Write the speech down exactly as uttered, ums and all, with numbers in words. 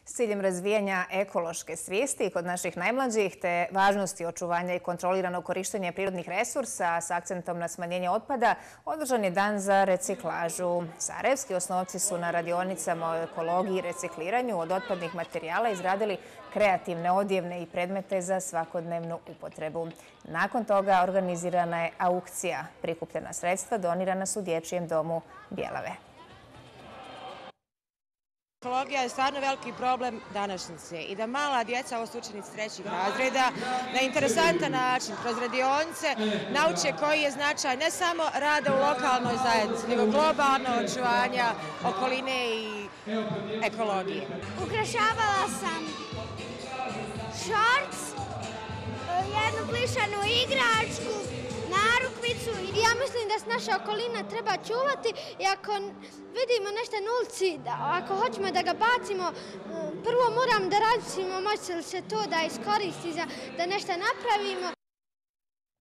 S ciljem razvijanja ekološke svijesti kod naših najmlađih te važnosti očuvanja i kontroliranog korištenja prirodnih resursa s akcentom na smanjenje otpada, održan je dan za reciklažu. Sarajevski osnovci su na radionicama o ekologiji i recikliranju od otpadnih materijala izradili kreativne odjevne i predmete za svakodnevnu upotrebu. Nakon toga organizirana je aukcija. Prikupljena sredstva donirana su Dječjem domu Bjelave. Ekologija je stvarno veliki problem današnjice i da mala djeca, ovo su učenici trećih razreda, na interesantan način, kroz radionice, nauče koji je značaj ne samo rada u lokalnoj zajednici, nego globalno očuvanja okoline i ekologije. Ukrašavala sam šorc, jednu plišanu igračku, narukvicu. Ja mislim da se naša okolina treba čuvati i ako vidimo nešto na ulici, ako hoćemo da ga bacimo, prvo moramo da razmislimo može li se to da iskoristi da nešto napravimo.